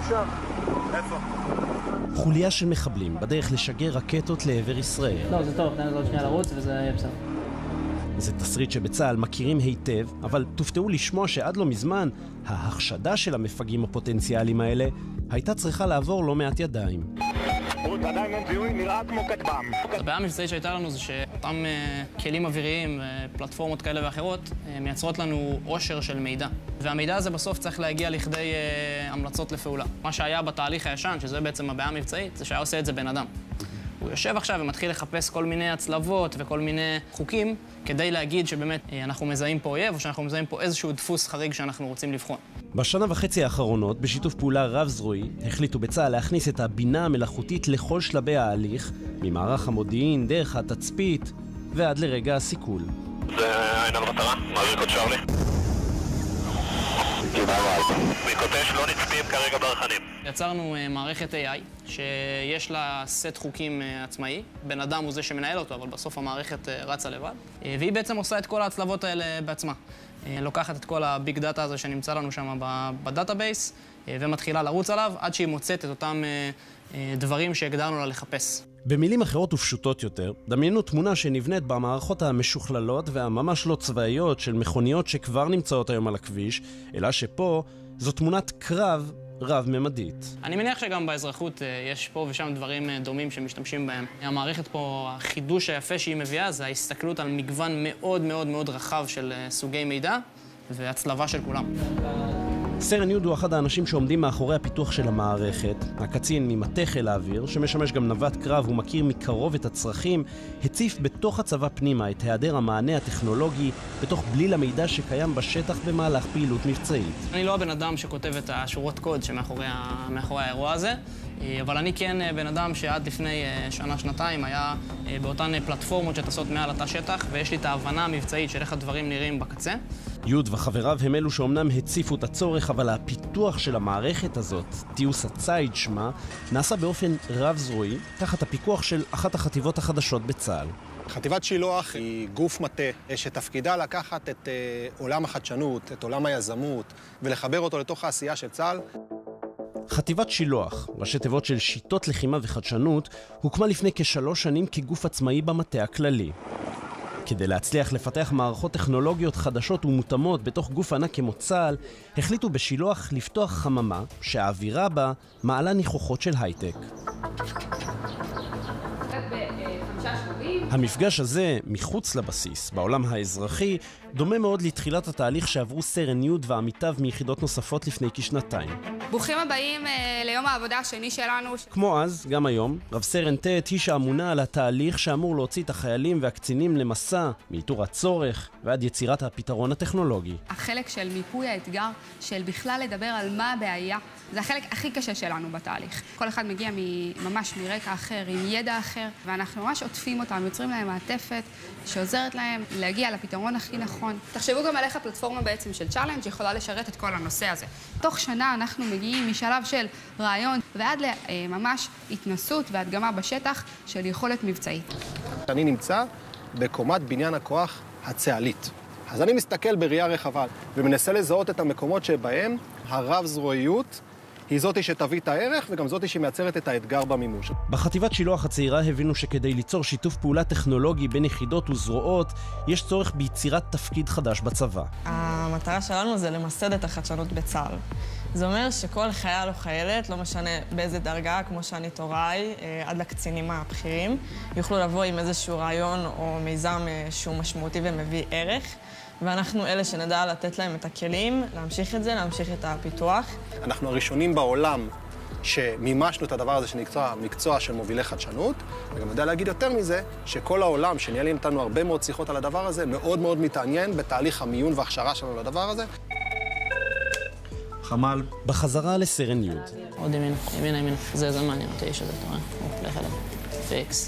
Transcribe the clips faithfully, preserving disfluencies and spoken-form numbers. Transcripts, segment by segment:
שם. איפה? חוליה של מחבלים בדרך לשגר רקטות לעבר ישראל. לא, זה טוב, תן לו עוד שנייה לרוץ וזה יהיה בסדר. זה תסריט שבצה"ל מכירים היטב, אבל תופתעו לשמוע שעד לא מזמן ההחשדה של המפגעים הפוטנציאליים האלה הייתה צריכה לעבור לא מעט ידיים. עדיין אין זיהוי, נראה כמו כטב"ם. הבעיה המבצעית שהייתה לנו זה שאותם uh, כלים אוויריים ופלטפורמות כאלה ואחרות uh, מייצרות לנו עושר של מידע. והמידע הזה בסוף צריך להגיע לכדי uh, המלצות לפעולה. מה שהיה בתהליך הישן, שזה בעצם הבעיה המבצעית, זה שהיה עושה את זה בן אדם. הוא יושב עכשיו ומתחיל לחפש כל מיני הצלבות וכל מיני חוקים כדי להגיד שבאמת uh, אנחנו מזהים פה אויב או שאנחנו מזהים פה איזשהו דפוס חריג שאנחנו רוצים לבחון. בשנה וחצי האחרונות, בשיתוף פעולה רב-זרועי, החליטו בצה"ל להכניס את הבינה המלאכותית לכל שלבי ההליך, ממערך המודיעין, דרך התצפית ועד לרגע הסיכול. זה עין על מטרה, מעביר קוד שרלי. מקוטש לא נצפים כרגע ברחנים. יצרנו מערכת איי איי שיש לה סט חוקים עצמאי. בן אדם הוא זה שמנהל אותו, אבל בסוף המערכת רצה לבד. והיא בעצם עושה את כל ההצלבות האלה בעצמה. לוקחת את כל הביג דאטה הזה שנמצא לנו שם בדאטאבייס ומתחילה לרוץ עליו עד שהיא מוצאת את אותם דברים שהגדרנו לה לחפש. במילים אחרות ופשוטות יותר, דמיינו תמונה שנבנית במערכות המשוכללות והממש לא צבאיות של מכוניות שכבר נמצאות היום על הכביש, אלא שפה זו תמונת קרב רב-ממדית. אני מניח שגם באזרחות יש פה ושם דברים דומים שמשתמשים בהם. המערכת פה, החידוש היפה שהיא מביאה זה ההסתכלות על מגוון מאוד מאוד מאוד רחב של סוגי מידע והצלבה של כולם. סרן יוד הוא אחד האנשים שעומדים מאחורי הפיתוח של המערכת. הקצין ממטה חיל האוויר, שמשמש גם נווט קרב ומכיר מקרוב את הצרכים, הציף בתוך הצבא פנימה את היעדר המענה הטכנולוגי בתוך בליל המידע שקיים בשטח במהלך פעילות מבצעית. אני לא הבן אדם שכותב את השורות קוד שמאחורי מאחורי האירוע הזה, אבל אני כן בן אדם שעד לפני שנה-שנתיים היה באותן פלטפורמות שטסות מעל התא שטח, ויש לי את ההבנה המבצעית של איך הדברים נראים בקצה. יוד וחבריו הם אלו שאומנם הציפו את הצורך, אבל הפיתוח של המערכת הזאת, טיוס הציד שמה, נעשה באופן רב-זרועי, תחת הפיקוח של אחת החטיבות החדשות בצה"ל. חטיבת שילוח היא גוף מטה שתפקידה לקחת את עולם החדשנות, את עולם היזמות, ולחבר אותו לתוך העשייה של צה"ל. חטיבת שילוח, ראשי תיבות של שיטות לחימה וחדשנות, הוקמה לפני כשלוש שנים כגוף עצמאי במטה הכללי. כדי להצליח לפתח מערכות טכנולוגיות חדשות ומותאמות בתוך גוף ענק כמו צה"ל, החליטו בשילוח לפתוח חממה שהאווירה בה מעלה ניחוחות של הייטק. המפגש הזה, מחוץ לבסיס, בעולם האזרחי, דומה מאוד לתחילת התהליך שעברו סרן יוד ועמיתיו מיחידות נוספות לפני כשנתיים. ברוכים הבאים אה, ליום העבודה השני שלנו. כמו אז, גם היום, רב סרן ט' היא שאמונה על התהליך שאמור להוציא את החיילים והקצינים למסע, מאיתור הצורך ועד יצירת הפתרון הטכנולוגי. החלק של מיפוי האתגר, של בכלל לדבר על מה הבעיה, זה החלק הכי קשה שלנו בתהליך. כל אחד מגיע ממש מרקע אחר, עם ידע אחר, ואנחנו ממש עוטפים אותם, יוצרים להם מעטפת שעוזרת להם להגיע לפתרון הכי נכון. תחשבו גם על איך הפלטפורמה בעצם של צ'אלנג' יכולה לשרת את כל הנושא הזה. תוך שנה אנחנו מגיעים משלב של רעיון ועד לממש התנסות והדגמה בשטח של יכולת מבצעית. אני נמצא בקומת בניין הכוח הצה"לית. אז אני מסתכל בראייה רחבה ומנסה לזהות את המקומות שבהם הרב-זרועיות היא זאתי שתביא את הערך וגם זאתי שמייצרת את האתגר במימוש. בחטיבת שילוח הצעירה הבינו שכדי ליצור שיתוף פעולה טכנולוגי בין יחידות וזרועות, יש צורך ביצירת תפקיד חדש בצבא. המטרה שלנו זה למסד את החדשנות בצה"ל. זה אומר שכל חייל או חיילת, לא משנה באיזה דרגה, כמו שאני תוראי, עד לקצינים הבכירים, יוכלו לבוא עם איזשהו רעיון או מיזם שהוא משמעותי ומביא ערך. ואנחנו אלה שנדע לתת להם את הכלים, להמשיך את זה, להמשיך את הפיתוח. אנחנו הראשונים בעולם שמימשנו את הדבר הזה שנקרא מקצוע של מובילי חדשנות, וגם יודע להגיד יותר מזה, שכל העולם שניהלים איתנו הרבה מאוד שיחות על הדבר הזה, מאוד מאוד מתעניין בתהליך המיון וההכשרה שלנו לדבר הזה. חמ"ל. בחזרה לסרן יוד. עוד ימין, ימין, ימין. זה, זה מעניין אותי שזה, אתה רואה? לך אליו. פיקס.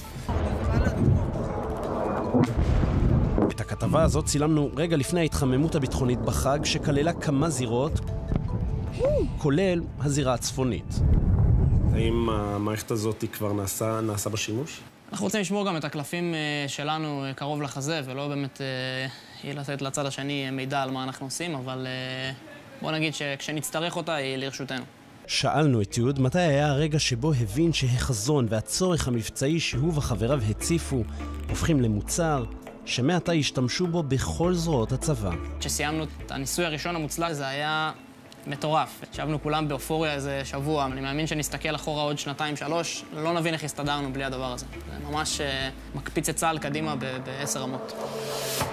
את הכתבה הזאת צילמנו רגע לפני ההתחממות הביטחונית בחג, שכללה כמה זירות, כולל הזירה הצפונית. האם המערכת הזאת כבר נעשה, נעשה בשימוש? אנחנו רוצים לשמור גם את הקלפים שלנו קרוב לחזה, ולא באמת היא לתת לצד השני מידע על מה אנחנו עושים, אבל בוא נגיד שכשנצטרך אותה היא לרשותנו. שאלנו את יוד מתי היה הרגע שבו הבין שהחזון והצורך המבצעי שהוא וחבריו הציפו הופכים למוצר שמעתה השתמשו בו בכל זרועות הצבא. כשסיימנו את הניסוי הראשון המוצלח זה היה מטורף. ישבנו כולם באופוריה איזה שבוע. אני מאמין שנסתכל אחורה עוד שנתיים, שלוש, לא נבין איך הסתדרנו בלי הדבר הזה. זה ממש מקפיץ את צה"ל קדימה בעשר רמות.